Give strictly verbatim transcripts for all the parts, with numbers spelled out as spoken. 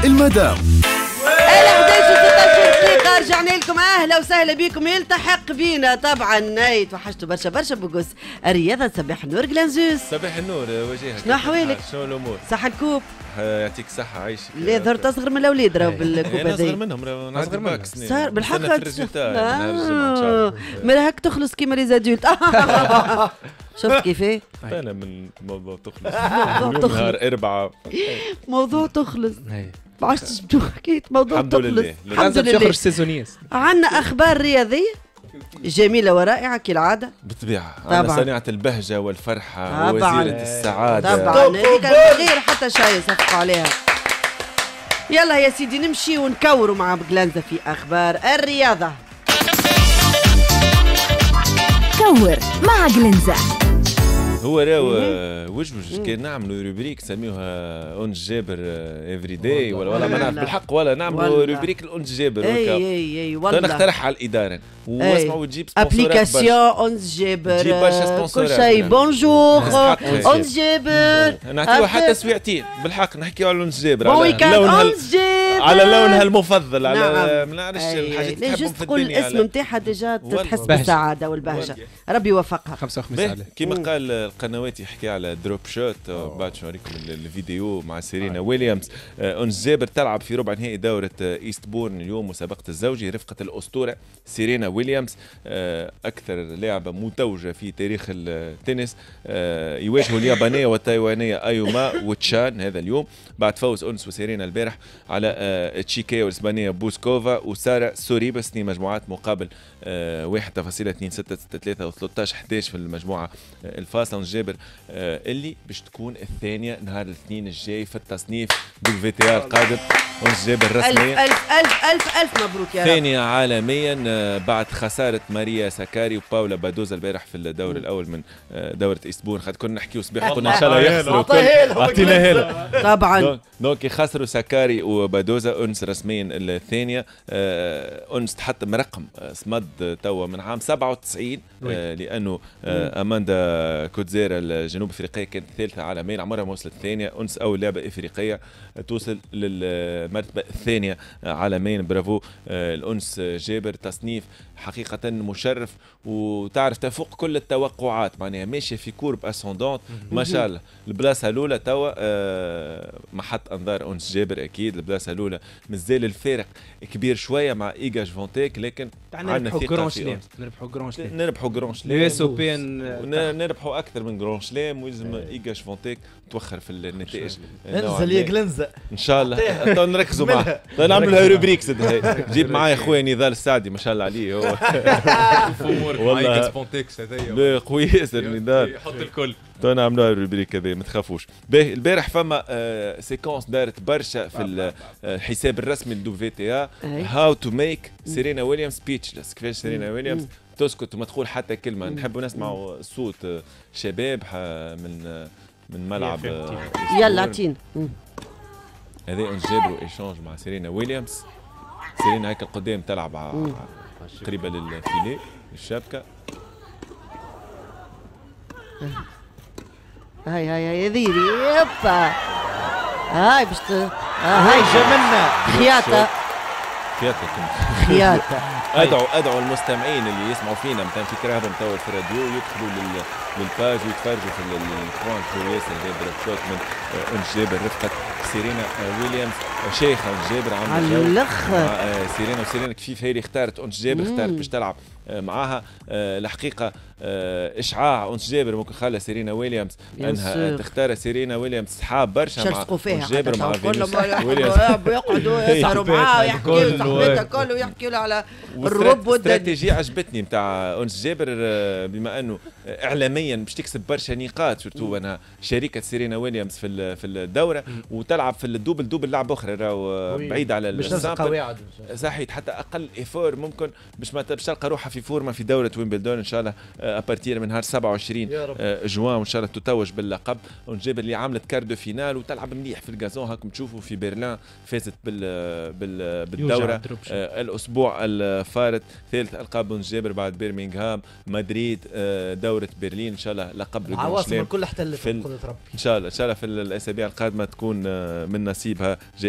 المدام. الحداش وستاشر دقيقة رجعنا لكم، أهلا وسهلا بكم. يلتحق بينا طبعا ناي توحشتوا برشا برشا بوغوس الرياضة. صباح النور جلانزوس. صباح النور وجهك. شنو أحوالك؟ شنو الأمور؟ صح الكوب؟ يعطيك الصحة عايشك. لا ظهرت أصغر من الأولاد راهو بالكوب هذايا. أصغر منهم راهو نصغر منهم. صار بالحق في الريزولتا نهار الجمعة إن شاء الله. ما راهك تخلص كيما لي زادولت. شفت كيفاه؟ أنا من موضوع تخلص. موضوع تخلص. نهار أربعة. موضوع تخلص. ما عادش تبدو حكاية موضوع الحمد تخلص. لله. الحمد لله. يخرج سيزونيس. عندنا أخبار رياضية جميلة ورائعة كالعادة. بالطبيعة. طبعا. أنا صنيعة البهجة والفرحة طبعا. ووزيرة السعادة. طبعا هذيك من غير حتى شيء صفقوا عليها. يلا يا سيدي نمشي ونكوروا مع بجلانزا في أخبار الرياضة. كور مع جلنزة. هو راهو وجوج كان نعملوا روبريك سميوها اونس جابر افري داي ولا ولا ما نعرف بالحق، ولا نعملوا روبريك الاونس جابر. اي اي اي والله نقترح على الاداره واسمعوا تجيب ابليكاسيون اونس جابر تجيب برشا سبونسورات. كل شيء بونجور اونس جابر نعطيوها حتى سويعتين بالحق نحكيو على اونس جابر على اونس جابر على لونها المفضل على نعم. ما نعرفش الحاجات اللي تحبهم في تقول الدنيا. الاسم نتاعها ديجا تحس بالسعاده والبهجه. ربي يوفقها. خمسة وخميس عليه. كيما قال القنوات يحكي على دروب شوت. بعد شو نوريكم الفيديو مع سيرينا ويليامز. اونس جابر تلعب في ربع نهائي دوره ايست بورن اليوم مسابقه الزوجي رفقه الاسطوره سيرينا ويليامز اكثر لاعبه متوجه في تاريخ التنس. يواجهوا اليابانيه والتايوانيه ايوما وتشان هذا اليوم بعد فوز اونس وسيرينا البارح على تشيكيا والاسبانيه بوسكوفا وساره سوريبس اثنين مجموعات مقابل واحد فاصلة اثنين ستة ستة ثلاثة و13 احداش في المجموعه الفاصله. جابر اللي باش تكون الثانيه نهار الاثنين الجاي في التصنيف بالفي تي ار القادم. اونس جابر رسميا ألف ألف ألف ألف مبروك يا رب. ثانية عالميا بعد خسارة ماريا ساكاري وباولا بادوزا البارح في الدور الأول من دورة إيستبون. خاطر كنا نحكيو صباح قلنا إن شاء الله يخسروا. أعطيناها له طبعا. دونك خسروا ساكاري وبادوزا. أونس رسميا الثانية. أونس تحطم رقم صمد توا من عام سبعة وتسعين لأنه أماندا كوتزيرا الجنوب أفريقية كانت ثالثة عالميا عمرها ما وصلت الثانية. أونس أول لاعبة إفريقية توصل للمرتبة الثانية عالميا. برافو الأنس جابر. تصنيف حقيقة مشرف وتعرف تفوق كل التوقعات معناها ماشية في كورب أسوندونت ما شاء الله. البلاصة الأولى توا محط أنظار أنس جابر أكيد. البلاصة الأولى مازال الفارق كبير شوية مع إيجا جفونتيك لكن عندنا ثقة في نربحوا جران شلام نربحوا جران شلام يو اس او بي نربحوا أكثر من جران شلام ويلزم إيجا جفونتيك توخر في النتائج. انزل يا جلنزة ان شاء الله. تو نركزوا معاه نعملوا لها روبريك زد هاي. جيب معايا خويا نضال السعدي ما شاء الله عليه هو والله سبونتكس هذايا لا قوي ياسر نضال يحط الكل. تو نعملوها الروبريك هذا ما تخافوش. باهي البارح فما آه سيكونس دارت برشا في الحساب الرسمي لدو في تي ا هاو تو ميك سيرينا ويليامز سبيتشلس. كيفاش سيرينا ويليامز تسكت وما تقول حتى كلمه. نحبوا نسمعوا صوت شباب من من ملعب. يلا عطينا. هذا أونس جابر ايشانج مع سيرينا ويليامز. سيرينا هيك القدام تلعب قريبه للفيلي الشبكه. هاي هاي هاي ذيري يبا هاي باش هاي جملنا خياطه خياطه خياطه. ادعوا ادعوا المستمعين اللي يسمعوا فينا مثلا في كرهبه متوا في الراديو يدخلوا لل للباج ويتفرجوا في الكوان كورياس اللي جاب شوت من أونس جابر رفقه سيرينا ويليامز. شيخه أونس جابر عامله على الاخر. سيرينا وسيرينا كيف هي اللي اختارت أونس جابر اختارت باش تلعب معاها. الحقيقه اشعاع أونس جابر ممكن خلى سيرينا ويليامز انها تختار سيرينا ويليامز صحاب برشا مع أونس جابر مع كلهم يقعدوا يسهروا معاه ويحكيوا صاحبتها كله ويحكيوا له على الرب والدنيا. استراتيجيه عجبتني نتاع أونس جابر بما انه اعلاميا باش تكسب برشا نقاط سورتو انها شريكه سيرينا ويليامز في في الدوره وتلعب في الدوبل دوبل لعبه اخرى راهو بعيد على السامبل صحيح حتى اقل ايفور ممكن باش ما تلقى روحها في فورمه في دوره ويمبلدون ان شاء الله ابارتير من نهار سبعة وعشرين جوان وان شاء الله تتوج باللقب. أونس جابر اللي عملت كاردو فينال وتلعب مليح في الجازون هاكم تشوفوا في برلين فازت بال بال بالدوره الاسبوع الفارط. ثالث القاب أونس جابر بعد بيرمنغهام مدريد دوره برلين ان شاء الله لقب العواصم الكل احتلت في ان شاء الله ان شاء الله في الاسابيع القادمه تكون من نصيبها جائزه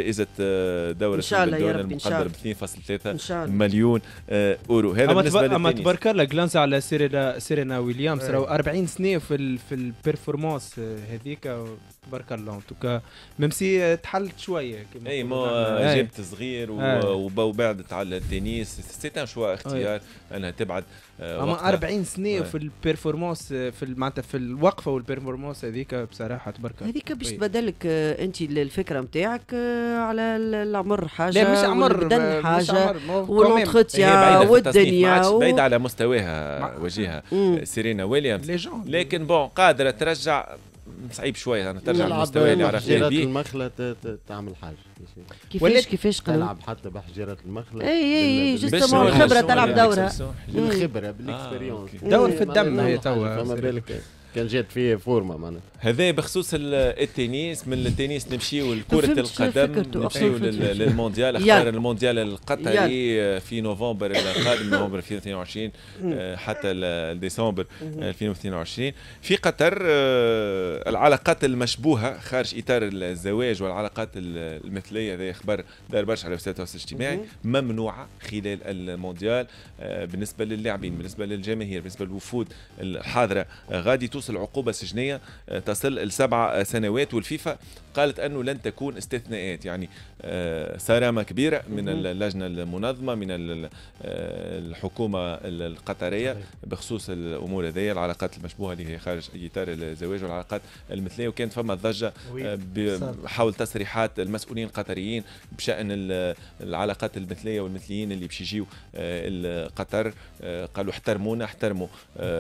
جائزه دوره إن شاء الله يا البلدون رب، إن شاء الله. المقدره ب اثنين فاصلة ثلاثة إن شاء الله. مليون آه، اورو. هذا اما بالنسبه تبر... اما للتنس. تبارك الله جلانزا على سيرينا سيرينا ويليامز راهو أربعين سنه في ال... في البرفورمانس هذيك تبارك الله. ان توكا ميمسي تحلت شويه كما اي نقولوا ما نحن. أي. جبت صغير و- أي. وب- وبعدت على التنس. سي ان شوا اختيار انها تبعد آه، اما وقتها. أربعين سنه أي. في البرفورمانس في ال- معناتها في الوقفه والبرفورمانس هذيك بصراحه تبارك الله. هذيك باش أي. تبدلك آه، انت الفكره نتاعك آه، على ال- العمر حاجه، لا مش عمر والبدن مش حاجه، عمر ما هو كمان. هي والونتروتيان بعيدة في التصنيف، ما والدنيا عادش و- بعيدة على مستواها مع- وجهها مم. سيرينا ويليامز. ليجوند. لكن بون قادره ترجع، صعيب شويه أنا ترجع يلعب للمستوى اللي عرفناه بحجيرات به. المخلة ت- ت- تعمل حاجة كيفاش ولات كيفاش قالوا تلعب حتى بحجيرات المخلة. اي اي بال- جست باش الخبره شنو تلعب يعني دورها. exception؟ بالخبرة بالاكسبيريونس. أوكي. دور في مم. الدم معناها هي حاجة، توا فما سيري. بالك كان جات فيه فورمة معناها. هذا بخصوص ال- التنس. من التنس نمشيو لكرة فهمت القدم، فكرته، نمشيو فهمت لل- فكرته. للمونديال. يلا. اختار المونديال القطري في نوفمبر القادم، نوفمبر ألفين واثنين وعشرين آه، حتى ل- ديسمبر ألفين واثنين وعشرين في قطر. آه، العلاقات المشبوهة خارج إطار الزواج والعلاقات ال- المثلية، هذا خبر دار برشا على وسائل التواصل الاجتماعي، ممنوعة خلال المونديال آه، بالنسبة للاعبين، بالنسبة للجماهير، بالنسبة للوفود الحاضرة. آه، غادي توصل عقوبة سجنية آه، تصل لسبع سنوات. والفيفا قالت أنه لن تكون استثناءات، يعني آه، صرامة كبيرة من اللجنة المنظمة، من ال- آه، الحكومة القطرية بخصوص الأمور هذه، العلاقات المشبوهة اللي هي خارج إطار الزواج والعلاقات المثلية. وكانت فما ضجة آه، ب- حول تصريحات المسؤولين القطريين بشأن ال- العلاقات المثلية والمثليين اللي باش يجيو آه، قطر. آه، قالوا احترمونا، احترموا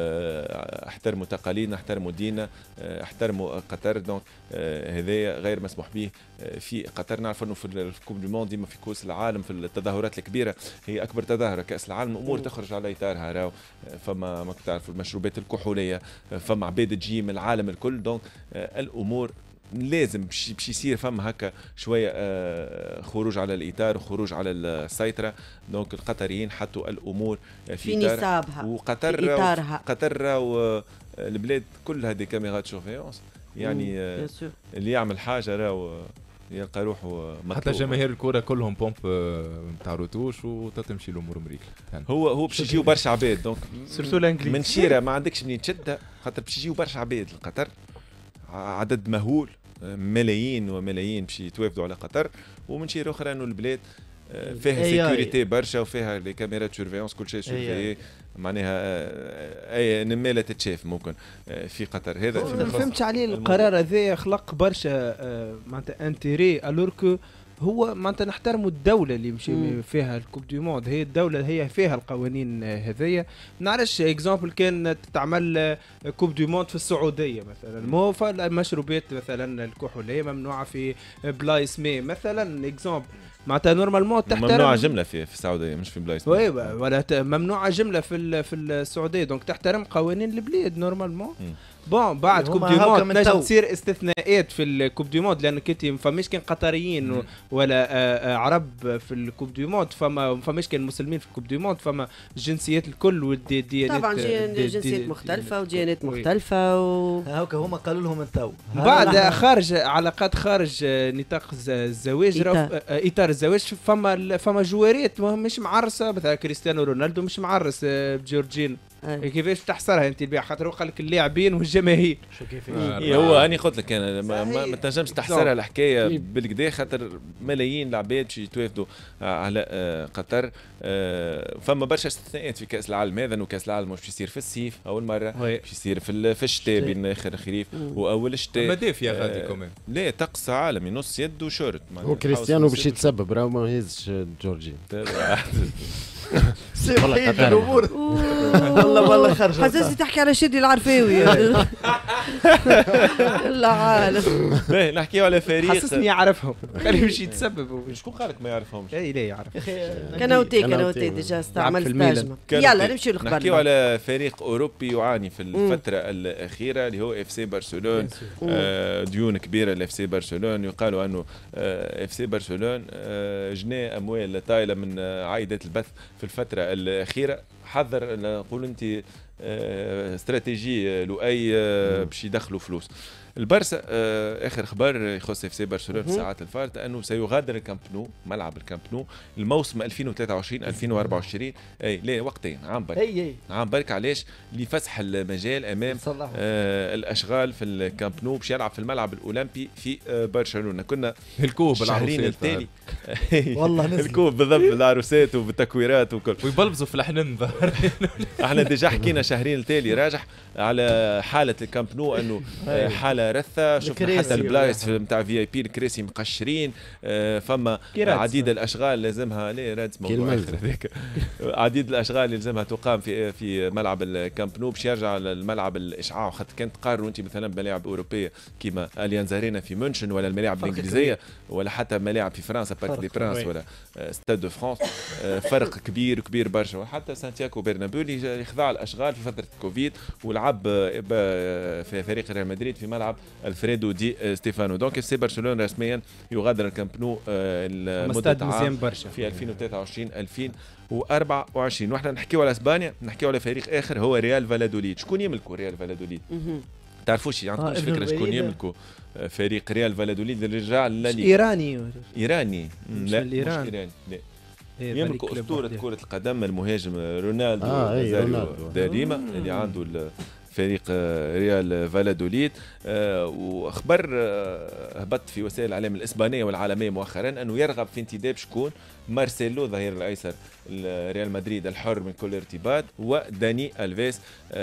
آه، احترموا تقاليدنا، احترموا ديننا، آه، احترموا قطر. دونك آه، هذايا غير مسموح به آه، في قطر. نعرف انه في الكوب دي موند ديما في كؤوس العالم، في التظاهرات الكبيره، هي اكبر تظاهره كاس العالم، امور تخرج على اطارها. راهو آه، فما ما تعرفوا المشروبات الكحوليه، آه، فما عباد تجي من العالم الكل. دونك آه، الامور لازم باش باش يصير فما هكا شويه آه، خروج على الاطار وخروج على السيطره. دونك القطريين حطوا الامور آه، في في اطار. نصابها وقطر في إطارها. قطر راهو البلاد كلها دي كاميرات سورفيونس، يعني آه، بيان سور. اللي يعمل حاجه راهو يلقى روحه مطلوب. حتى جماهير الكرة كلهم بومب نتاع روتوش وتتمشي الامور مريكل. هو هو باش يجيو برشا عباد. دونك سورتو الانجليز. من شيره ما عندكش منين تشدها، خاطر باش يجيو برشا عباد لقطر، عدد مهول، ملايين وملايين باش يتوافدوا على قطر. ومن شيره اخرى انه البلاد آه، فيها إيه إيه. سيكوريتي برشا، وفيها لي كاميرات سورفيونس، كل شيء سورفيي. معناها آه، اي نماله تتشاف ممكن آه، في قطر. هذا ما فيما يخص فهمتش عليه الموضوع. القرار هذا خلق برشا آه، معناتها انتيري الور كو هو معناتها نحترموا الدوله اللي مشي مم. فيها الكوب دي موند، هي الدوله هي فيها القوانين آه، هذيا. نعرفش اكزامبل كان تتعمل آه، كوب دي موند في السعوديه مثلا، مو المشروبات مثلا الكحوليه ممنوعه في بلايص مي مثلا اكزامبل، معناتها نورمالمون تحترم ممنوعه جمله في في السعوديه مش في بلايص. وي ولا ت- ممنوعه جمله في ال- في السعوديه. دونك تحترم قوانين البلاد نورمالمون. مم. بون بعد هما كوب دي هاكا موند من نجم تو. تصير استثناءات في الكوب دي موند، لانك انت ما فماش كان قطريين و- ولا آه، آه، عرب في الكوب دي موند، فما ما فماش كان مسلمين في الكوب دي موند، فما الجنسيات الكل والديانات. طبعا جي- دي- جنسيات دي- مختلفه وديانات وي. مختلفه و... هاكا هما قالوا لهم من تو. من بعد هذا خارج علاقات خارج آه، نطاق الز- الزواج إطار. راهو- آه، اطار الزواج فما ال- فما جواريت ما- مش معرسه، مثلا كريستيانو رونالدو مش معرس آه، بجورجين. أي. كيفاش تحصرها انت البيع؟ خاطر هو قال لك اللاعبين والجماهير. شو كيف آه. إيه هو هاني قلت لك انا ما, ما, صحيح. ما تنجمش تحصرها الحكايه إيه. بالكدا، خاطر ملايين العباد باش يتوافدوا على آه، قطر. آه، فما برشا استثناءات في كاس العالم هذا، انه كاس العالم مش يصير في الصيف اول مره، وي. باش يصير في ال- في الشتاء بين اخر الخريف واول الشتاء. مدافع غادي آه، كمان. لا طقس عالمي، نص يد وشورت. معناها وكريستيانو حاول باش نص يد يتسبب راهو ما يهزش جورجي. وشورت. سير والله حيد قطر. الامور. والله والله خرج. حسيتي تحكي على شدي العرفاوي. لا عالم. باهي نحكيو على فريق. حسسني يعرفهم خليه مش يتسبب. شكون قالك ما يعرفهمش؟ اي لا يعرف. يا اخي كنوتي كنوتي. كنوتي ديجا استعمل في الميلان. ستاجمة. كانوا يلا كي- نمشي نحكيو للخبر. على فريق اوروبي يعاني في الفتره الاخيره اللي هو اف سي برشلونه. آه، ديون كبيره لاف سي برشلونه. يقالوا انه اف سي برشلونه آه، جنى اموال طايله من آه، عائدات البث في الفتره الاخيره. حذر نقول انت استراتيجي لؤي باش يدخلوا فلوس. البارسا اخر خبر يخص اف سي برشلونه في الساعات الفارطه انه سيغادر الكامب نو، ملعب الكامب نو الموسم ألفين وثلاثة وعشرين ألفين وأربعة وعشرين. اي لا وقتين عام برك اي عام برك. علاش؟ لفسح المجال امام آه الاشغال في الكامب نو باش يلعب في الملعب الاولمبي في آه برشلونه. كنا الكوب الشهرين التالي والله نزل الكوب بالضبط بالعروسات وبالتكويرات وكل ويبلبزوا في الحنن ظهر. احنا ديجا حكينا شهرين التالي راجح على حاله الكامب نو انه آه حاله رثه. شفنا حتى البلايص نتاع في اي بي الكراسي مقشرين. آه فما عديد الاشغال لازمها لا رادس موضوع اخر هذاك. عديد الاشغال لازمها تقام في في ملعب الكامب نو باش يرجع للملعب الاشعاع. خاطر كانت تقارنوا انت مثلا بملاعب اوروبيه كيما اليانز ارينا في مونشن ولا الملاعب الانجليزيه ولا حتى ملاعب في فرنسا بارك دي برانس ولا ستاد دو فرانس. فرق كبير كبير برشا. وحتى سانتياغو برنابيو اللي يخضع الاشغال في فتره كوفيد ولعب في فريق ريال مدريد في ملعب الفريدو دي ستيفانو. دونك اف سي برشلونه رسميا يغادر الكامب نو لمده عام في ألفين وثلاثة وعشرين ألفين وأربعة وعشرين. واحنا نحكيو على اسبانيا نحكيو على فريق اخر هو ريال فالادوليد. شكون يملكوا ريال فالادوليد؟ تعرفوش عندكمش فكره شكون يملكوا فريق ريال فالادوليد اللي رجع للليغا؟ ايراني ايراني لا مش ايراني لا يملكوا اسطوره كره القدم المهاجم رونالدو آه داريما اللي عنده فريق ريال فالادوليد. واخبر هبط في وسائل الاعلام الاسبانيه والعالميه مؤخرا انه يرغب في انتداب شكون مارسيلو ظهير الايسر ريال مدريد الحر من كل ارتباط وداني الفيس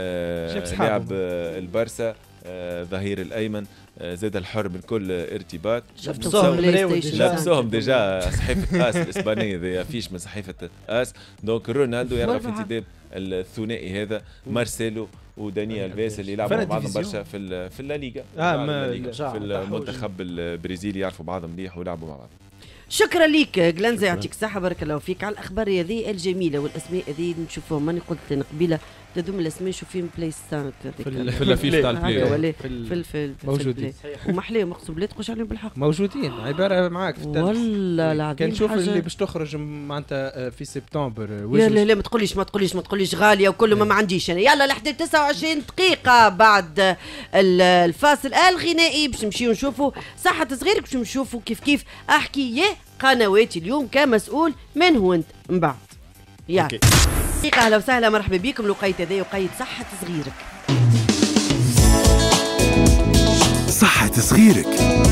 لاعب البارسا ظهير الايمن زاد الحر من كل ارتباط. لبسوهم لبسوهم ديجا صحيفه اس الاسبانيه ذي فيش من صحيفه اس. دونك رونالدو يرغب في انتداب الثنائي هذا مارسيلو وداني الفيس اللي يلعبوا مع بعضهم برشا في في الليغا في المنتخب البرازيلي يعرفوا بعضهم مليح ويلعبوا مع بعض. شكرا ليك جلانزا يعطيك الصحة بارك الله فيك على الأخبار هذه الجميلة والأسماء هذه نشوفهم. ماني قلت لنا قبيلة تدوم الأسماء شوف فيهم بلاي ستان في الافيش تاع البلاي في في موجودين ومحليهم مقصود بلا تقولش عليهم بالحق موجودين. عبارة معاك في والله العظيم كان نشوف اللي باش تخرج معناتها في سبتمبر. لا لا لا ما تقوليش ما تقوليش ما تقوليش غالية وكل ما ما عنديش أنا. يلا لحد تسعة وعشرين دقيقة بعد الفاصل الغنائي باش نمشيو نشوفوا صحة صغيرك باش نشوفوا كيف كيف أحكي يا قنواتي اليوم كمسؤول من هو أنت من بعد. يلا دقيقة أهلا وسهلا مرحبا بكم. لقيت هذا وقيت صحة صغيرك. صحة صغيرك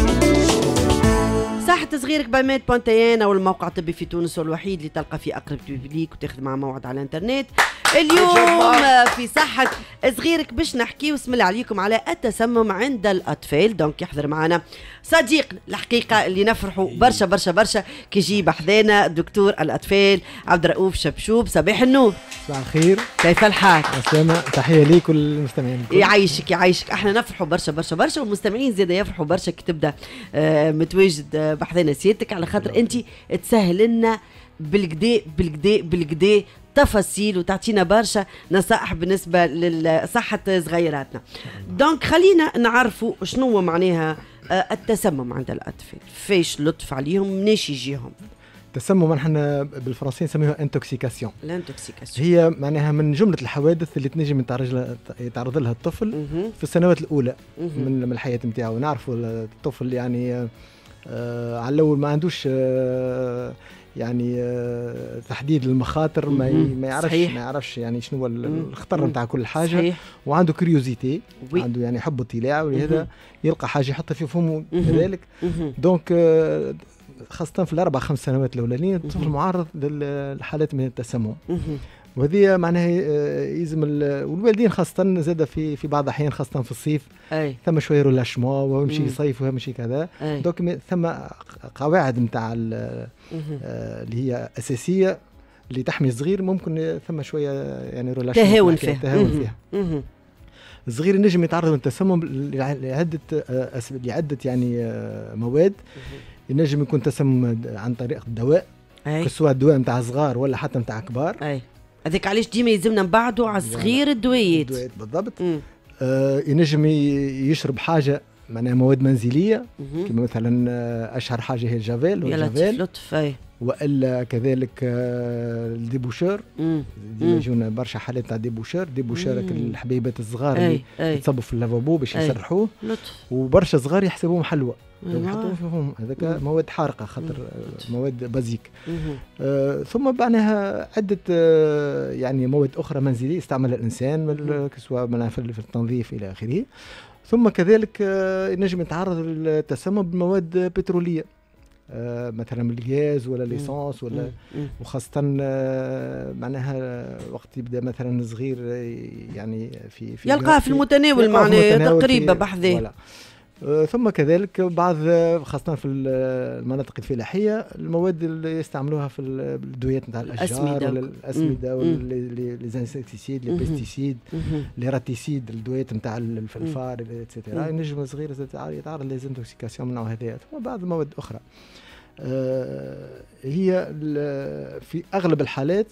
صحة صغيرك بمات بونتيان أو الموقع الطبي في تونس والوحيد اللي تلقى فيه أقرب ليك وتاخذ معه موعد على الانترنت. اليوم في صحة صغيرك باش نحكي واسم الله عليكم على التسمم عند الأطفال. دونك يحضر معنا صديق الحقيقة اللي نفرحوا برشا برشا برشا كي يجي بحذانا الدكتور الأطفال عبد الرؤوف شبشوب. صباح النور. صباح الخير. كيف الحال؟ أسامة تحية ليك والمستمعين. يعيشك يعيشك. احنا نفرحوا برشا برشا برشا والمستمعين زيادة يفرحوا برشا كي تبدا آه متواجد آه بحذانا سيادتك على خاطر انت تسهل لنا بالكدا بالكدا بالكدا تفاصيل وتعطينا برشا نصائح بالنسبه لصحه صغيراتنا. دونك خلينا نعرفوا شنو معناها التسمم عند الاطفال. فيش لطف عليهم مناش يجيهم التسمم احنا بالفرنسية نسميها انتوكسيكاسيون. الانتوكسيكاسيون هي معناها من جملة الحوادث اللي تنجم يتعرض لها الطفل في السنوات الأولى من الحياة نتاعو. نعرفوا الطفل يعني آه على الأول ما عندوش آه يعني آه تحديد المخاطر ما ما يعرفش صحيح. ما يعرفش يعني شنو هو الخطر نتاع كل حاجة صحيح. وعنده كريوزيتي عنده يعني حب اطلاع ولهذا يلقى حاجة يحطها في فمه كذلك. دونك آه خاصة في الأربع خمس سنوات الأولانية الطفل معرض للحالات من التسمم. وهذه معناها يلزم والوالدين خاصة زاد في في بعض الأحيان خاصة في الصيف أي. ثم شوية رولاشمون ويمشي يصيف ويمشي كذا. دوك ثم قواعد نتاع اللي هي أساسية اللي تحمي الصغير ممكن ثم شوية يعني رولاشمون تهاون فيها تهاون فيها. الصغير نجم يتعرض للتسمم لعدة لعدة يعني مواد. ينجم يكون تسمم عن طريق الدواء سواء الدواء نتاع صغار ولا حتى نتاع كبار. اي هذاك علاش ديما يلزمنا نبعدوا على الصغير الدويات بالضبط. آه ينجم يشرب حاجه معناها مواد منزليه مهم. كما مثلا آه، اشهر حاجه هي الجافيل يا لطيف والجافيل لطف اي والا كذلك آه، الديبوشور مم. ديما مم. يجونا برشا حالات تاع ديبوشور ديبوشور مم. الحبيبات الصغار اللي اي اي يتصبوا في اللافابو باش أي. يسرحوه لطف وبرشا صغار يحسبوهم حلوى أيوة. يحطوهم فيهم هذاك مم. مواد حارقه خاطر مم. آه، مواد بازيك مهم. آه، ثم معناها عدة آه، يعني مواد أخرى منزلية استعملها الإنسان من- سواء معناها في في التنظيف إلى آخره. ثم كذلك آه، ينجم يتعرض للتسمم بمواد بترولية آه، مثلا من الغاز ولا ليسانس ولا مم. وخاصة آه، معناها وقت يبدا مثلا صغير آه، يعني في في يلقاها في المتناول يلقاها في معناها المتناول في- تقريبا بحذاه ولا. آه، ثم كذلك بعض آه، خاصة في ال- المناطق الفلاحية المواد اللي يستعملوها في الدويات نتاع الأشجار الأسمدة ولا وك- الأسمدة مم. ولا مم. لي انسكتيسيد لي مهم. بيستيسيد مهم. لي راتيسيد الدويات نتاع الفلفار اتسيتيرا مم. ينجم صغير زاد يتعرض ليزنتوكسيكاسيون من نوع هذايا ثم بعض المواد أخرى آه، هي ال- في أغلب الحالات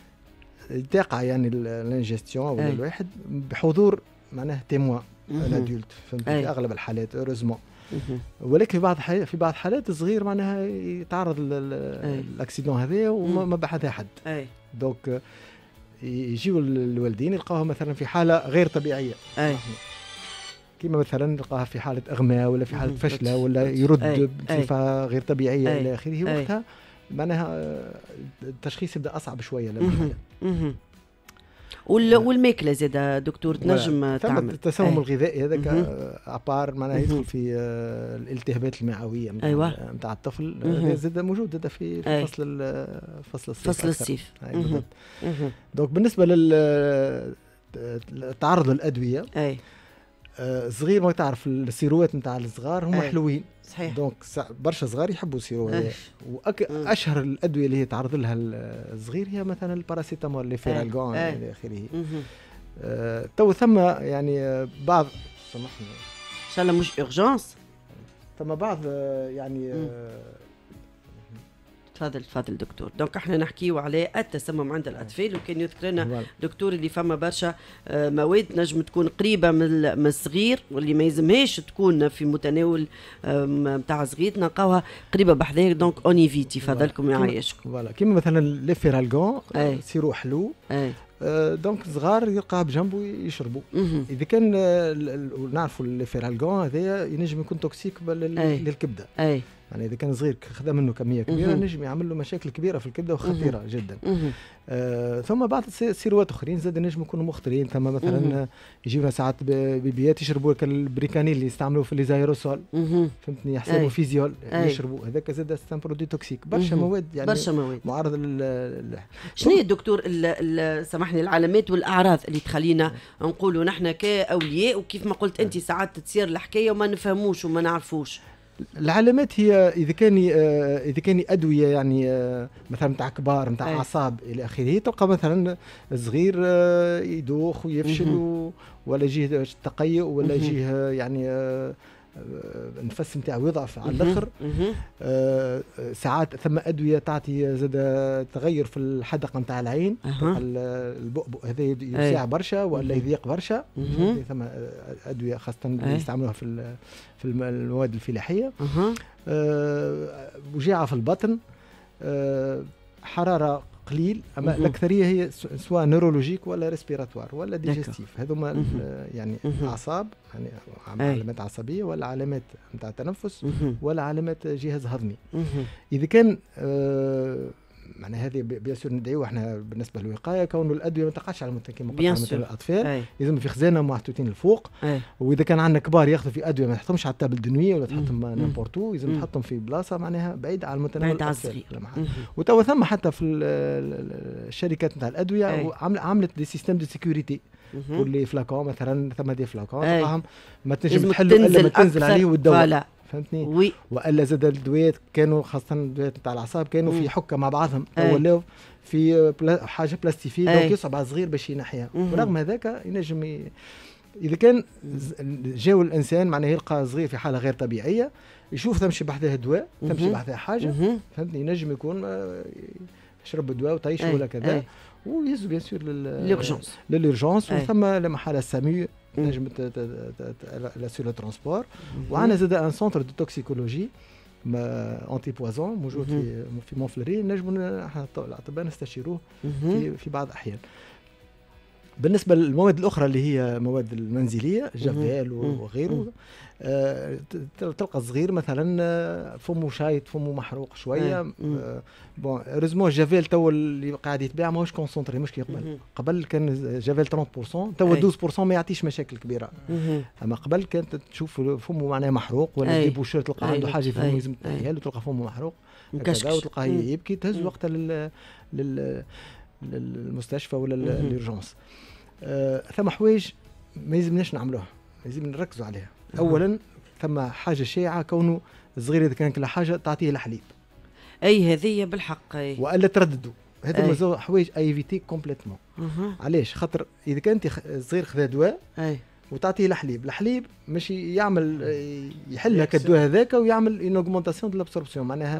تقع يعني الانجستيون ولا أي. الواحد بحضور معناه تيموا مهم. الادولت فهمت أي. في اغلب الحالات اوروزمون مهم. ولكن في بعض حي... في بعض الحالات الصغير معناها يتعرض أي. للاكسيدون هذايا وما مم. ما بحثها حد اي دونك آه، يجيو الوالدين يلقاوها مثلا في حاله غير طبيعيه اي كما مثلا يلقاها في حاله اغماء ولا في حاله مهم. فشله لطف- ولا لطف. يرد أي. بصفه غير طبيعيه أي. الى اخره أي. وقتها معناها آه، التشخيص يبدا اصعب شويه مهم. للحالة. مهم. وال- والماكله زاد دكتور تنجم ثم تعمل التسمم أي. الغذائي هذاك مهم. ابار معناها مهم. يدخل في آه، الالتهابات المعويه نتاع أيوة. نتاع الطفل مهم. هذا زاد موجود هذا في في أي. فصل ال- فصل الصيف فصل أكثر. الصيف أي مهم. بالضبط. مهم. دونك بالنسبه لل التعرض للادويه اي آه، صغير ما تعرف السيروات نتاع الصغار هما أي. حلوين صحيح دونك سا- برشا صغار يحبوا السيرو هذا أي. وأك... مم. اشهر الادويه اللي هي تعرض لها الصغير هي مثلا الباراسيتامول اللي فيرالغون أي. الى اخره مهم. آه، تو ثم يعني آه، بعض سامحني ان شاء الله مش اورجونس ثم بعض آه، يعني آه، تفضل تفضل دكتور دونك احنا نحكيو على التسمم عند الاطفال وكان يذكر لنا فوالا. دكتور اللي فما برشا آه، مواد نجم تكون قريبه من ال- من الصغير واللي ما يلزمهاش تكون في متناول نتاع صغير نلقاوها قريبه بحذاك دونك اوني فيتي فضلكم يعيشكم فوالا كيما مثلا لي فيرالغون أي. سيرو حلو اي آه، دونك صغار يلقاه بجنبه يشربوا مهم. اذا كان آه، ال- ال- نعرفوا لي فيرالغون هذايا ينجم يكون توكسيك بال- أي. للكبده اي يعني اذا كان صغير خذا منه كميه كبيره مهم. نجم يعمل له مشاكل كبيره في الكبده وخطيره جدا مهم. آه ثم بعض السي- سيروات اخرين زاد نجم يكونوا مخطرين ثم مثلا مهم. آه، يجيونا ساعات ب- بيبيات يشربوا لك البريكانيل اللي يستعملوه في لي زايروسول مهم. فهمتني يحسبوا أي. فيزيول أي. يشربوا هذاك زاد سان برودوي توكسيك برشا مهم. مواد يعني برشا مواد معرضه لل لل- شنو هي الدكتور ال- ال- سامحني العلامات والاعراض اللي تخلينا نقولوا نحن كاولياء وكيف ما قلت انت ساعات تصير الحكايه وما نفهموش وما نعرفوش العلامات هي اذا كان آه، اذا كان ادويه يعني آه، مثلا نتاع كبار نتاع أي. اعصاب الى اخره تلقى مثلا صغير آه، يدوخ ويفشل مهم. و- ولا يجيه تقيؤ ولا مهم. يجيه آه، يعني آه، آه، النفس نتاعو يضعف على مهم. الاخر مهم. آه، ساعات ثم ادويه تعطي زاد تغير في الحدقه نتاع العين أها. تلقى ال- البؤبؤ هذا يد- يساع برشا ولا مهم. يضيق برشا مهم. ثم آه، ادويه خاصه اللي أي. يستعملوها في ال- في الم- المواد الفلاحيه اها آه، وجاعه في البطن آه، حراره قليل اما مهم. الاكثريه هي س- سواء نيرولوجيك ولا ريسبيراتوار ولا داكو. ديجستيف هذوما مهم. ال- يعني مهم. اعصاب يعني أي. علامات عصبيه ولا علامات نتاع تنفس مهم. ولا علامات جهاز هضمي مهم. اذا كان آه، معناها هذه بيان سور ندعيو احنا بالنسبه للوقايه كونه الادويه ما تقعش على المت- كما قلت بيان على سور. مثل الاطفال اي لازم في خزانه محطوطين الفوق اي واذا كان عندنا كبار ياخذوا في ادويه ما تحطهمش على التابل دنويه ولا مم. تحطهم مم. نامبورتو لازم مم. تحطهم في بلاصه معناها بعيد على المتناول بعيد على الأطفال. الصغير. لا محل. مهم. وتوا ثم حتى في ال- ال- الشركات نتاع الادويه أي. عمل- عملت دي سيستم دو سيكوريتي مهم. كل فلاكون مثلا ثم دي فلاكون أي. تلقاهم ما تنجم لازمك تحلوا الا ما تنزل أكثر. عليه وتدور فوالا فهمتني وي والا زاد الدويات كانوا خاصه الدويات نتاع الاعصاب كانوا مم. في حكه مع بعضهم أي. ولاو في بلا حاجه بلاستيفيه أي. دونك يصعب على الصغير باش ينحيها مهم. ورغم هذاك ينجم ي... اذا كان ز- جاو الانسان معناه يلقى صغير في حاله غير طبيعيه يشوف تمشي بحذاه دواء تمشي مهم. بحذاه حاجه مهم. فهمتني ينجم يكون آه، يشرب الدواء وطيش أي. ولا كذا أي. ويهز بيان سور لل ليرجونس للurgence أي. وثم لما حاله السامو تنجم لا سور لو ترونسبور. وعندنا زاد ان سونتر دو توكسيكولوجي انتي بوازون موجود في في مونفلوري، نجموا احنا الاطباء نستشيروه في في بعض الاحيان. بالنسبه للمواد الاخرى اللي هي مواد المنزليه جافيل وغيره، آه تلقى صغير مثلا فمه شايط فمه محروق شويه. آه بون ريزمون جافيل تو اللي قاعد يتباع ماهوش كونسونتري مش كي قبل. قبل كان جافيل ثلاثين بالمئة تو اثناشر بالمئة ما يعطيش مشاكل كبيره. اما قبل كانت تشوف فمه معناها محروق ولا دي بوشير تلقى عنده حاجه فمه لازم تحيها له تلقى فمه محروق كذا وتلقاه يبكي تهز وقتها لل لل للمستشفى ولا لليرجونس. آه ثم حوايج ما يلزمناش نعملوها، لازم نركزوا عليها. اولا ثم حاجه شائعه كونه الصغير اذا كان كل حاجه تعطيه الحليب. اي هذه بالحق. اي والا ترددوا هذا مازال حوايج ايفيتي كومبليتمون. علاش؟ خاطر اذا كان انت صغير خذا دواء اي وتعطيه الحليب، الحليب مش يعمل يحل هكا الدواء هذاك ويعمل ان اوغمونتاسيون دو لابسوربسيون، معناها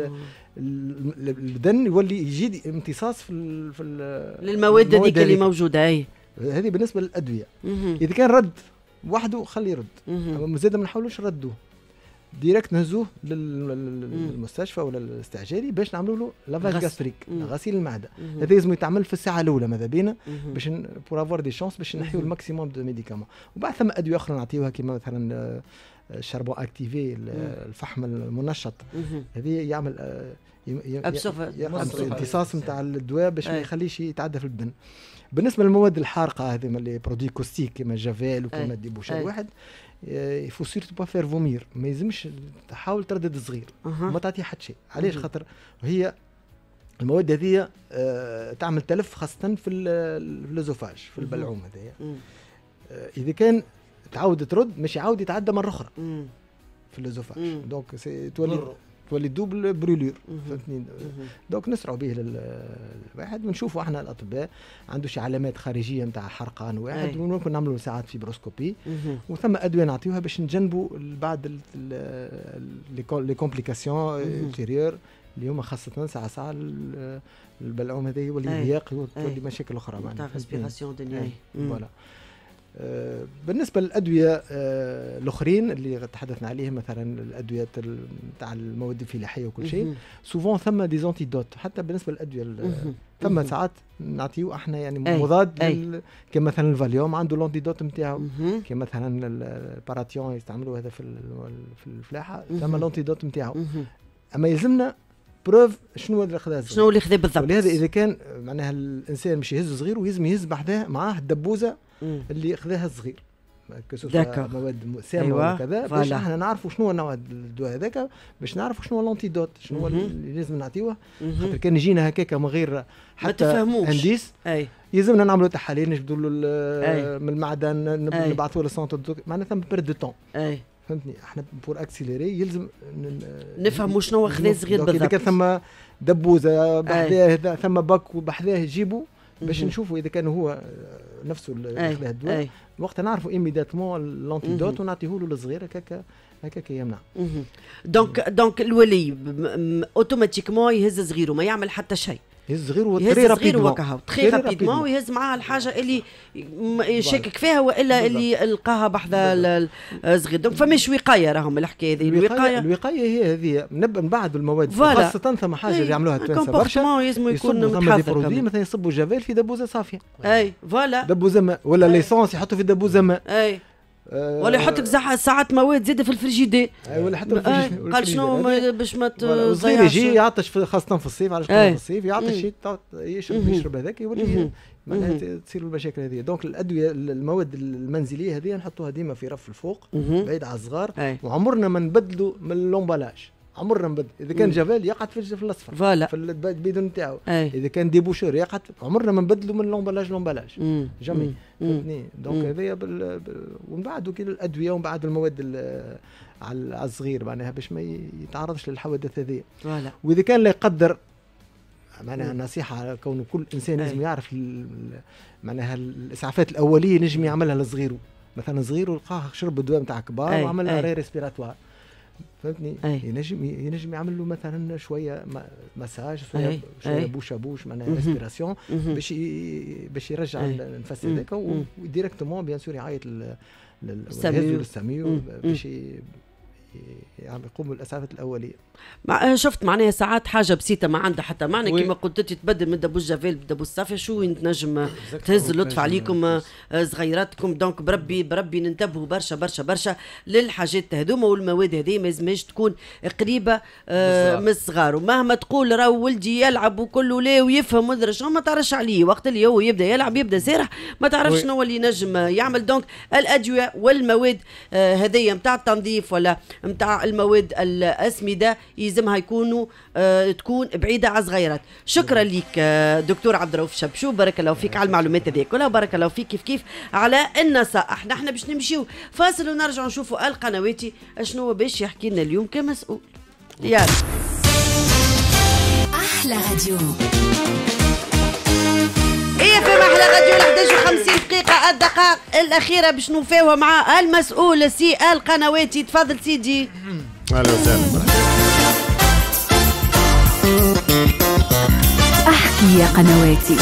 البدن يولي يجي امتصاص في في للمواد هذيك اللي موجوده. اي هذه بالنسبه للادويه. اذا كان رد وحده خليه يرد، زاد ما نحاولوش نردوه ديريكت، نهزوه للمستشفى ولا الاستعجالي باش نعملوا له لافاج غاستريك، غسيل المعده. هذا لازم يتعمل في الساعه الاولى ماذا بينا باش بور افوار دي شانس باش نحيو الماكسيموم دو ميديكامون. وبعد ثم ادويه اخرى نعطيوها كما مثلا الشربون اكتيفي الفحم المنشط، هذه يعمل امتصاص نتاع الدواء باش ما يخليش يتعدى في البدن. بالنسبه للمواد الحارقه هذه اللي برودوي كوستيك كما جافيل وكما ديبوشال واحد يفو سيرتو با فير فومير، ما يلزمش تحاول تردد الصغير ما تعطيه حتى شيء. علاش؟ خاطر هي المواد هذه آه تعمل تلف خاصه في اللوزوفاج في البلعوم هذايا. آه اذا كان تعاود ترد مش يعاود يتعدى مره اخرى في اللوزوفاج، دونك تولي تولي دوبل برولور. فهمتني؟ دونك نسرعوا به للواحد ونشوفوا احنا الاطباء عنده شي علامات خارجيه نتاع حرقان واحد وممكن نعملوا ساعات فيبروسكوبي، وثم ادويه نعطيوها باش نجنبوا بعض لي كومبليكاسيون انتيريور اللي هما خاصه ساعه ساعه البلعوم هذا يولي ضياق وتولي مشاكل اخرى معناها ريسبيراسيون دنيا. فوالا. آه بالنسبه للادويه آه الاخرين اللي تحدثنا عليهم مثلا الادويه تاع المواد الفلاحيه وكل شيء، سوفون ثم دي زونتيدوت. حتى بالنسبه للادويه ثم ساعات نعطيو احنا يعني أي. مضاد أي. كما مثلا الفاليوم عنده لونتيدوت نتاعو، كما مثلا الباراتيون يستعملوا هذا في في الفلاحه ثم لونتيدوت نتاعو. اما يلزمنا بروف شنو اللي خذاه شنو اللي خذاه بالضبط. ولهذا اذا كان معناها الانسان مش يهز صغير ويلزم يهز بعدها معاه الدبوزه اللي خذاها الصغير كسوسه مواد سامه أيوة. وكذا باش احنا نعرفوا شنو نوع الدواء هذاك، باش نعرفوا شنو الانتيدوت شنو اللي لازم نعطيوه. خاطر كان يجينا هكاك من غير حتى هنديس أي. يلزمنا نعملوا تحاليل نجبدوا له من المعدن نبعثوا له سونتر معناتها ثم بيرد دو طون. فهمتني؟ احنا بور اكسيليري يلزم نفهموا شنو خذا صغير بالضبط. اذا كان ثم دبوزه بحذاه ثم باك وبحذاه يجيبوا باش نشوفوا اذا كان هو نفسه اللي خذا الدواء، وقتها نعرفوا ايميدياتمون لونتيدوت ونعطيه له للصغير هكاك هكاك يمنع. دونك دونك الولي اوتوماتيكمون يهز صغيره ما يعمل حتى شيء، يهز صغيره يهز صغيره وكهو تخي رابيدمون ويهز معاه الحاجه اللي شاكك فيها والا اللي لقاها بحذا الصغير. دونك فماش وقايه راهم الحكايه هذه. الوقايه الوقايه هي هذه من بعد المواد خاصه ثم حاجه اللي يعملوها التوانسه برشا لازم يكون متحضر. مثلا يصبوا جافيل في دبوزه صافيه اي فوالا دبوزه ماء ولا ليسونس يحطوا في دبوزه ماء اي أه ولا يحط لك ساعات مواد زاده في الفريجيدي. اي ولا حتى الفريجيدي قال شنو باش ما تضيعش. يجي يعطش خاصه في الصيف علاش في الصيف يعطش شيء يشرب يشرب هذاك يولي معناها تصير المشاكل هذه. دونك الادويه المواد المنزليه هذه نحطوها ديما في رف الفوق بعيد على الصغار، وعمرنا ما نبدلوا من اللومبالاج. عمرنا نبدل. اذا كان جافيل يقعد في في الاصفر فوالا في البيدون نتاعو. اذا كان ديبوشور يقعد. عمرنا ما نبدلوا من لومبالاج لومبالاج جامي. فهمتني؟ دونك هذايا بال... ومن بعد كي الادويه ومن بعد المواد على الصغير معناها باش ما يتعرضش للحوادث هذه. فوالا. واذا كان لا يقدر معناها نصيحه كونه كل انسان لازم يعرف معناها الاسعافات الاوليه نجم يعملها لصغيره. مثلا صغيره لقاه شرب الدواء نتاع كبار وعمل اري ريسبيراتوار فهمتني؟ أي. ينجم ينجم يعمل له مثلا شويه مساج، شويه أي. شويه أي. بوش بوش معناها ريسبيراسيون باش ي- باش يرجع أي. النفس هذاك وديريكتومون بيان سور يعيط لل السميو. للسميو باش ي- يعمل يقوم بالاسعافات الاوليه. مع شفت معناها ساعات حاجه بسيطه ما عندها حتى معنى وي. كما قلت انت تبدل من دبوس جافيل بدبوس صافي شو تنجم تهز اللطف عليكم آه، صغيراتكم. دونك بربي بربي ننتبهوا برشا برشا برشا للحاجات هذوما والمواد هذه ما لازمش تكون قريبه آه، من الصغار. ومهما تقول راهو ولدي يلعب وكله لا ويفهم ودرش ما تعرفش عليه وقت اللي هو يبدا يلعب يبدا سارح ما تعرفش شنو اللي ينجم يعمل. دونك الادويه والمواد آه، هذيا نتاع التنظيف ولا نتاع المواد الاسمده يلزمها يكونوا آه تكون بعيده على صغيرات. شكرا لك آه دكتور عبد الرؤوف شبشو، بارك الله فيك على المعلومات هذيك كلها، بارك الله فيك كيف كيف على النصائح. نحن باش نمشيو فاصل ونرجعوا نشوفوا القنواتي شنو باش يحكي لنا اليوم كمسؤول. يلا أحلى راديو. ايه في محلى راديو إحدى عشر وخمسين دقيقة الدقائق الأخيرة باش نوفيوها مع المسؤول سي القنواتي. تفضل سيدي. اهلا وسهلا. احكي يا قنواتي.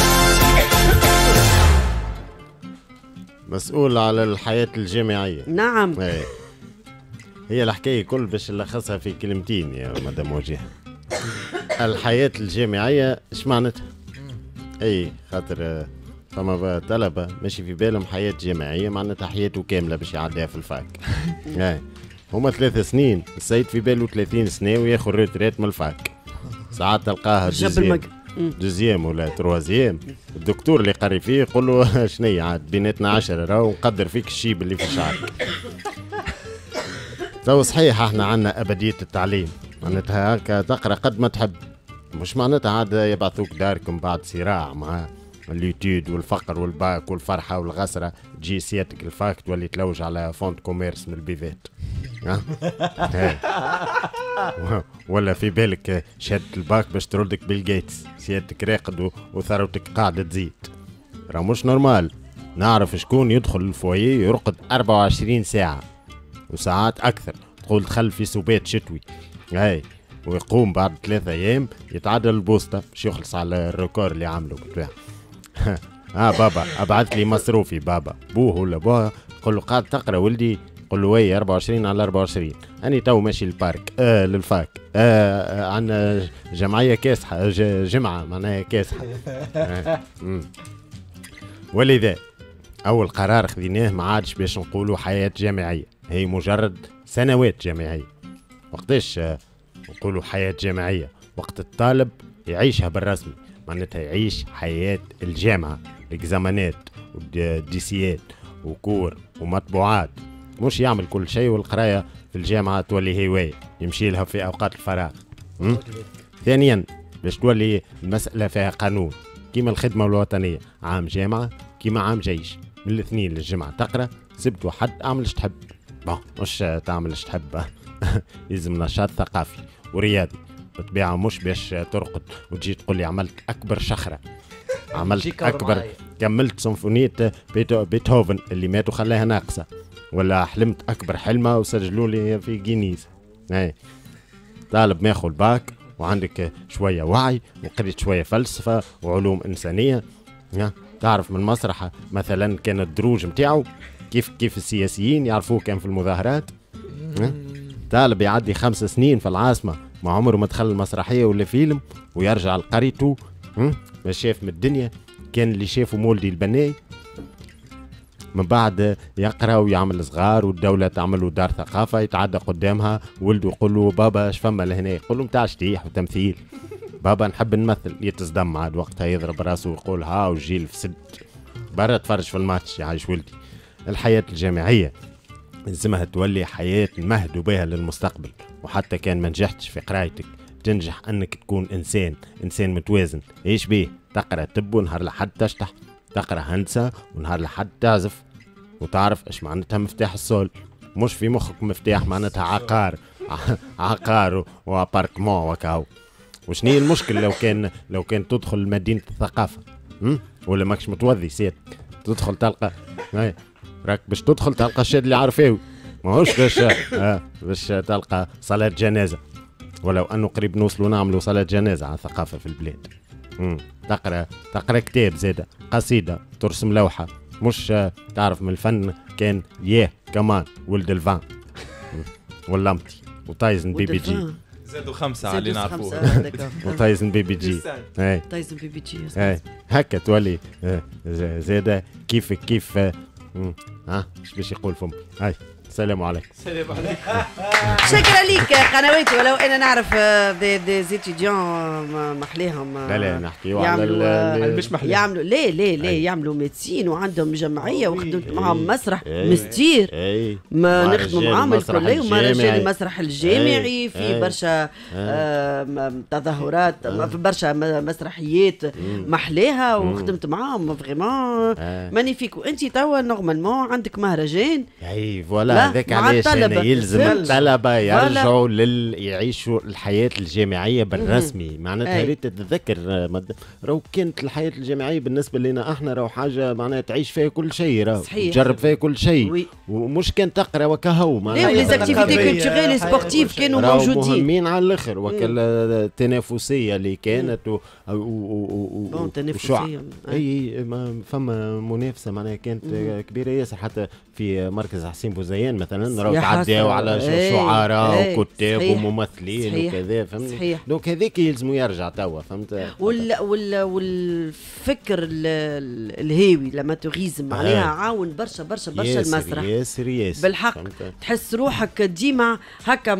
مسؤول على الحياة الجامعية. نعم. ايه. هي الحكاية كل باش نلخصها في كلمتين يا مدام وجيه. الحياة الجامعية اش معناتها؟ اي خاطر فما طلبة ماشي في بالهم حياة جامعية معناتها حياته كاملة باش يعديها في الفاك. اي هما ثلاث سنين، السيد في باله ثلاثين سنة وياخذ ريتريت من الفاك. ساعات تلقاها جزيام جزيام ولا تروازيام، الدكتور اللي قري فيه يقول له شنيا عاد بيناتنا عشرة راهو نقدر فيك الشيب اللي في شعرك. تو صحيح احنا عندنا أبدية التعليم، معناتها هكا تقرا قد ما تحب، مش معناتها عاد يبعثوك داركم بعد صراع مع اليوتيود والفقر والباك والفرحة والغسرة تجي سيادتك الفاك تولي تلوج على فونت كوميرس من البيفات. ولا في بالك شهادة الباك باش تردك بيل جيتس، سيادتك راقد وثروتك قاعدة تزيد. راه مش نورمال. نعرف شكون يدخل الفويي يرقد أربعة وعشرين ساعة وساعات أكثر، تقول دخل في سبات شتوي هاي، ويقوم بعد ثلاثة أيام يتعدى البوسطة باش يخلص على الريكور اللي عمله بالطبيعة. اه بابا ابعث لي مصروفي بابا. بوه ولا بوها قل له قاعد تقرا ولدي، قل له وي أربعة وعشرين على أربعة وعشرين. اني تو ماشي للبارك آه للفاك آه, آه عندنا جمعيه كاسحه جمعه معناها كاسحه. آه. ولذا اول قرار خذيناه ما عادش باش نقولوا حياه جامعيه، هي مجرد سنوات جامعيه. وقتاش آه نقولوا حياه جامعيه؟ وقت الطالب يعيشها بالرسمي، معناتها يعيش حياة الجامعة، الاكزامانات وديسيات وكور ومطبوعات، مش يعمل كل شيء والقراية في الجامعة تولي هواية يمشي لها في أوقات الفراغ. ثانيا باش تولي المسألة فيها قانون كيما الخدمة الوطنية، عام جامعة كيما عام جيش، من الاثنين للجمعة تقرأ، سبت وحد اعمل اش تحب. مش تعمل اش تحب. يلزم نشاط ثقافي ورياضي بالطبيعة، مش باش ترقد وتجي تقول لي عملت أكبر شخرة، عملت أكبر، كملت سيمفونية بيتو بيتهوفن اللي مات وخلاها ناقصة، ولا حلمت أكبر حلمة وسجلوا لي في جينيز. هاي طالب ماخذ الباك وعندك شوية وعي وقريت شوية فلسفة وعلوم إنسانية، تعرف من مسرحة مثلا كان الدروج متاعه كيف كيف السياسيين يعرفوه كان في المظاهرات. طالب يعدي خمس سنين في العاصمة ما عمره ما دخل المسرحية ولا فيلم ويرجع لقريته ما شاف من الدنيا، كان اللي شافه مولدي البناي. من بعد يقرأ ويعمل صغار والدولة تعمل له دار ثقافة، يتعدى قدامها ولده يقول له بابا اش فما لهنا، يقول له متاع شتيح وتمثيل، بابا نحب نمثل، يتصدم عاد وقتها يضرب راسه ويقول ها وجيل في سد برا تفرج في الماتش يعيش ولدي. الحياة الجامعية لازمها تولي حياة نمهدوا بها للمستقبل، وحتى كان ما نجحتش في قرايتك تنجح انك تكون انسان انسان متوازن. ايش بيه؟ تقرا طب ونهار لحد تشطح، تقرا هندسه ونهار لحد تعزف، وتعرف ايش معناتها مفتاح الصول، مش في مخك مفتاح معناتها عقار عقار واباركمون وكاو. وشني المشكل لو كان لو كان تدخل مدينه الثقافه ولا ماكش متوظي سيت تدخل تلقى راك باش تدخل تلقى الشاد اللي عارفاه ماهوش باش آه باش تلقى صلاة جنازة، ولو أنه قريب نوصلوا نعملوا صلاة جنازة على ثقافة في البلاد. مم. تقرأ تقرأ كتاب زادة، قصيدة، ترسم لوحة، مش آه تعرف من الفن كان ياه كمان ولد الفان واللمتي وتايزن بيبي جي زادوا خمسة على اللي نعرفوه وتايزن بيبي جي اي تايزن بيبي جي اي هكا تولي زادة كيف كيف ها ايش باش يقول فم هاي السلام عليكم. السلام عليكم. شكرا ليك قنواتي، ولو انا نعرف دي دي زيتيديون محليهم لا لا نحكيو على على مش محليهم يعملوا لا لا لا يعملوا ميدسين وعندهم جمعيه وخدمت معاهم مسرح مستير ما نخدموا معاهم الكل ومهرجان المسرح الجامعي في برشا تظاهرات في برشا مسرحيات محلاها وخدمت معاهم فريمون مانيفيك. وانت توا نورمالمون عندك مهرجان اي فوالا هذاك علاش يلزم الطلبه يرجعوا لل يعيشوا الحياه الجامعيه بالرسمي. معناتها ريت تتذكر راهو كانت الحياه الجامعيه بالنسبه لنا احنا راهو حاجه معناها تعيش فيها كل شيء، راهو تجرب فيها كل شيء ومش كان تقرا وكهو. معناتها لي زاكتيفيتي كولتوريل سبورتيف كانوا موجودين مهمين على الاخر، وكل التنافسيه اللي كانت تنافسيه اي فما منافسه معناها كانت كبيره ياسر. حتى في مركز حسين بوزيان مثلا راهو تعداو على شعراء وكتاب وممثلين وكذا فهمت. دونك هذاك يلزموا يرجع توا فهمت. وال وال والفكر الهاوي لما تغيزم معناها عاون برشا برشا برشا المسرح ياسر ياسر بالحق فهمت. تحس روحك ديما هكا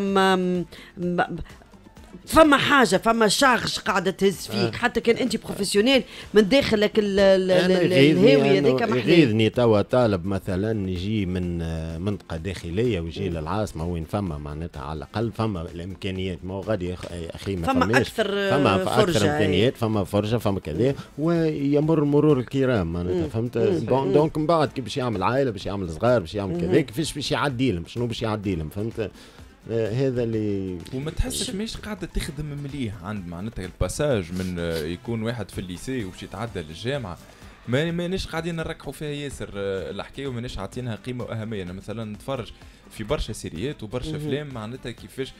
فما حاجه فما شارج قاعده تهز فيك. آه. حتى كان انت بروفيسيونيل من داخلك الهاوي هذاك محلاه. يغيظني توا طالب مثلا يجي من منطقه داخليه ويجي للعاصمه وين فما معناتها على الاقل فما الامكانيات. ما هو غادي يا اخي ما فما فماش اكثر فما فرجة اكثر امكانيات فما فرجه فما كذا ويمر مرور الكرام معناتها فهمت. دونك من بعد كي باش يعمل عائله باش يعمل صغار باش يعمل كذا كيفاش باش يعدي لهم شنو باش يعدي لهم فهمت. هذا اللي وما تحسش مش قاعده تخدم مليح عند معناتها الباساج من يكون واحد في الليسي وباش يتعدى للجامعه. ما مانيش قاعدين نركحوا فيها ياسر الحكايه ومانيش عاطينها قيمه واهميه. انا مثلا نتفرج في برشا سيريات وبرشا افلام معناتها كيفاش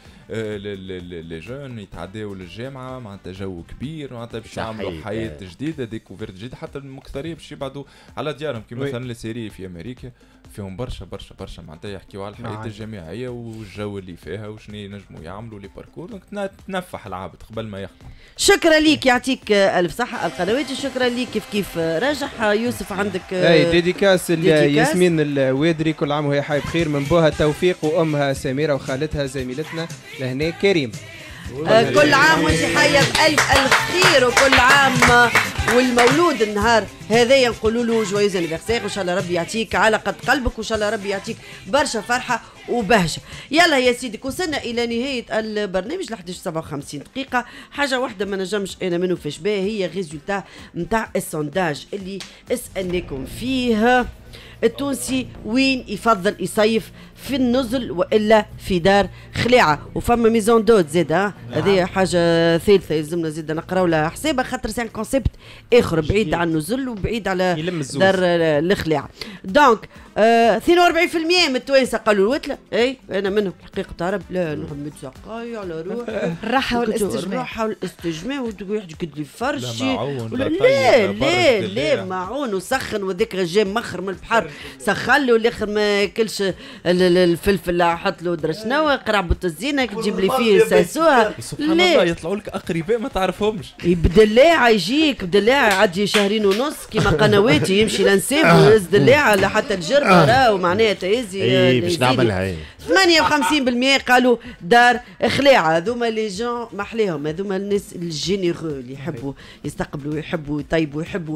لي جون يتعداو للجامعه معناتها جو كبير معناتها باش يعملوا حياه جديده ديكوفيرت جديده. حتى المكثريه باش يبعدوا على ديارهم كي مثلا السيري في امريكا فيهم برشا برشا برشا معناتها يحكيوا على الحياه الجامعيه والجو اللي فيها وشنو ينجموا يعملوا لي باركور. دونك تنفح العابد قبل ما يخلع. شكرا ليك يعطيك الف صحه القنوات. شكرا ليك كيف كيف راجح يوسف عندك اي ديديكاس ياسمين الوادري كل عام وهي حي بخير من بوها توفيق وامها سميره وخالتها زميلتنا لهنا كريم. آه كل عام وانت حيه بألف ألف خير وكل عام والمولود النهار هذا نقولوا له جويز انيفرسير وان شاء الله ربي يعطيك على قد قلبك وان شاء الله ربي يعطيك برشا فرحه وبهجه. يلا يا سيدي وصلنا الى نهايه البرنامج ل إحدى عشر سبعة وخمسين دقيقه. حاجه واحده ما نجمش انا منه في شباه هي ريزولتا نتاع السونداج اللي سالناكم فيه التونسي وين يفضل يصيف في النزل والا في دار خلاعه. وفما ميزون دوت زيد هذه حاجه ثالثه يلزمنا زيد نقراو لها حسابها خاطر سان كونسيبت اخر بعيد عن النزل وبعيد على دار الخلاعه. دونك آه اثنين وأربعين بالمئة من التوانسه قالوا الوتله. اي انا منهم حقيقه عرب لا نحب سقاي على روح الراحه والاستجمام الراحه والاستجمام وواحد قد لي فرشي لا لا لا لا معون وسخن وذاك جا مخر من البحر سخن له الاخر ما ياكلش الفلفل حط له درشناوه قرعبه الزينه تجيب لي فيه ساسوها. سبحان الله يطلعوا لك اقرباء ما تعرفهمش. بدلاعه يجيك بدلاعه يعدي شهرين ونص كيما قنواتي يمشي لنساب ويهز دلاعه لحتى الجربه راهو معناها تهزي اي باش نعملها. ثمانية وخمسين بالمئة قالوا دار خلاعه. هذوما لي جون محليهم هذوما الناس الجينيرو اللي يحبوا يستقبلوا يحبوا يطيبوا يحبوا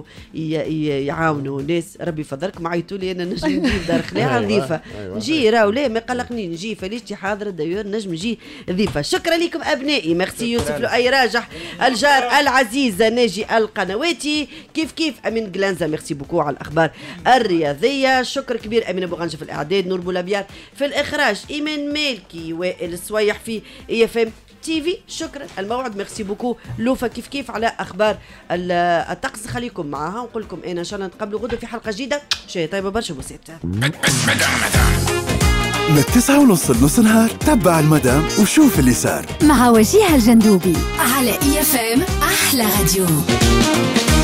يعاونوا ناس. ربي يفضلك ما عيطوا لي انا نجم نجيب دار خلاعه نظيفه نجي راهو لا ما قلقني نجي فليشتي حاضره دايور نجم نجي ضيفه. شكرا لكم ابنائي. ميرسي يوسف لؤي راجح الجار العزيز ناجي القنواتي كيف كيف امين جلانزا ميرسي بوكو على الاخبار الرياضيه. شكر كبير امين ابو غنجه في الاعداد نور بولابيار في الاخراج ايمان مالكي وائل السويح في اي اف ام تي في. شكرا الموعد ميرسي بوكو لوفا كيف كيف على اخبار الطقس. خليكم معاها ونقول لكم انا ان شاء الله نتقابلوا غدا في حلقه جديده. شيء طيبه برشا بوسات. من التسعة ونص لنص نهار تبع المدام وشوف اللي صار مع وجيه الجندوبي على اي اف ام احلى راديو.